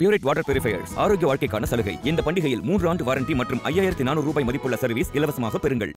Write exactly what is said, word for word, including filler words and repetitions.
Pureit water purifiers ஆரோக்கிய வாழ்க்கைக்கான சலுகை. இந்த பண்டிகையில் மூன்று ஆண்டு வாரண்டி மற்றும் ஐயாயிரத்து நானூறு ரூபாய் மதிப்புள்ள சர்வீஸ் இலவசமாக பெறுங்கள்.